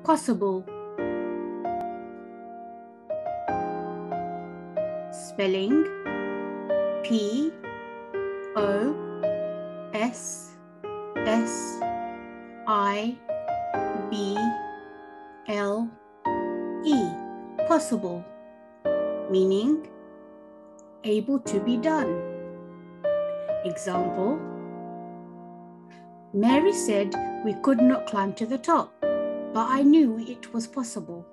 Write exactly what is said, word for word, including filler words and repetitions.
possible. Spelling P O S S I B L E, possible, meaning able to be done. Example: Mary said we could not climb to the top, but I knew it was possible.